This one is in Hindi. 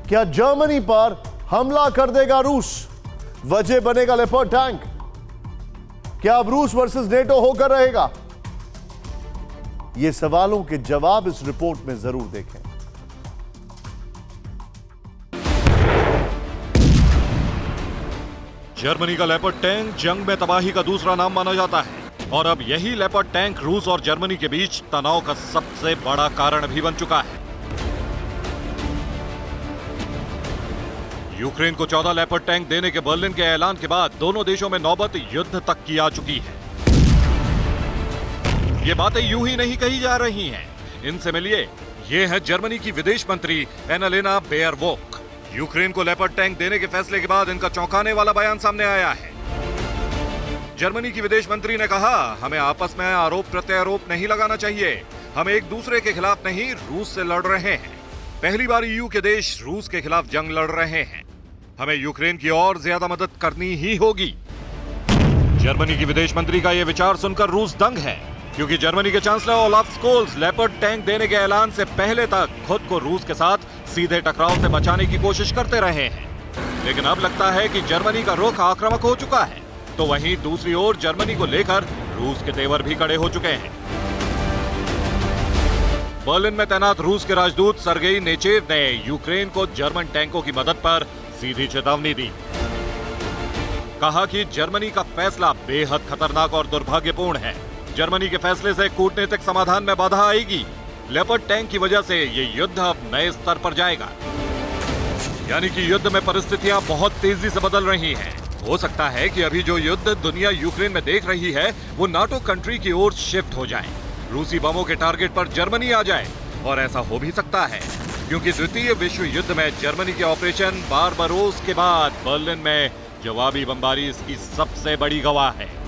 क्या जर्मनी पर हमला कर देगा रूस? वजह बनेगा लेपर्ड टैंक। क्या अब रूस वर्सेस नेटो होकर रहेगा? ये सवालों के जवाब इस रिपोर्ट में जरूर देखें। जर्मनी का लेपर्ड टैंक जंग में तबाही का दूसरा नाम माना जाता है और अब यही लेपर्ड टैंक रूस और जर्मनी के बीच तनाव का सबसे बड़ा कारण भी बन चुका है। यूक्रेन को 14 लेपर्ड टैंक देने के बर्लिन के ऐलान के बाद दोनों देशों में नौबत युद्ध तक की आ चुकी है। ये बातें यूं ही नहीं कही जा रही हैं। इनसे मिलिए, ये है जर्मनी की विदेश मंत्री एनालेना बेयरबोक। यूक्रेन को लेपर्ड टैंक देने के फैसले के बाद इनका चौंकाने वाला बयान सामने आया है। जर्मनी की विदेश मंत्री ने कहा, हमें आपस में आरोप प्रत्यारोप नहीं लगाना चाहिए। हम एक दूसरे के खिलाफ नहीं, रूस से लड़ रहे हैं। पहली बार ईयू के देश रूस के खिलाफ जंग लड़ रहे हैं। हमें यूक्रेन की और ज्यादा मदद करनी ही होगी। जर्मनी की विदेश मंत्री का यह विचार सुनकर रूस दंग है, क्योंकि जर्मनी के chancellor Olaf Scholz Leopard tank देने के ऐलान से पहले तक खुद को रूस के साथ सीधे टकराव से बचाने की कोशिश करते रहे हैं। लेकिन अब लगता है कि जर्मनी का रुख आक्रामक हो चुका है, तो वहीं दूसरी ओर जर्मनी को लेकर रूस के तेवर भी खड़े हो चुके हैं। बर्लिन में तैनात रूस के राजदूत सर्गेई नेचेव ने यूक्रेन को जर्मन टैंकों की मदद पर सीधी चेतावनी दी। कहा कि जर्मनी का फैसला बेहद खतरनाक और दुर्भाग्यपूर्ण है। जर्मनी के फैसले से कूटनीतिक समाधान में बाधा आएगी। लेपर्ड टैंक की वजह से ये युद्ध अब नए स्तर पर जाएगा। यानी कि युद्ध में परिस्थितियां बहुत तेजी से बदल रही हैं। हो सकता है कि अभी जो युद्ध दुनिया यूक्रेन में देख रही है, वो नाटो कंट्री की ओर शिफ्ट हो जाए। रूसी बमों के टारगेट पर जर्मनी आ जाए, और ऐसा हो भी सकता है, क्योंकि द्वितीय विश्व युद्ध में जर्मनी के ऑपरेशन बारबारोस के बाद बर्लिन में जवाबी बमबारी इसकी सबसे बड़ी गवाह है।